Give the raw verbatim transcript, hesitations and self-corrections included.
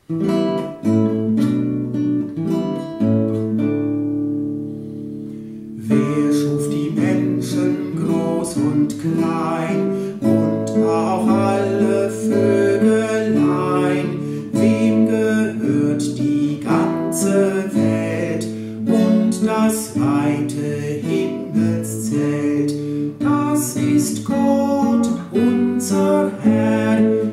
Wer schuf die Menschen groß und klein und auch alle Vögelein? Wem gehört die ganze Welt und das weite Himmelszelt? Das ist Gott, unser Herr.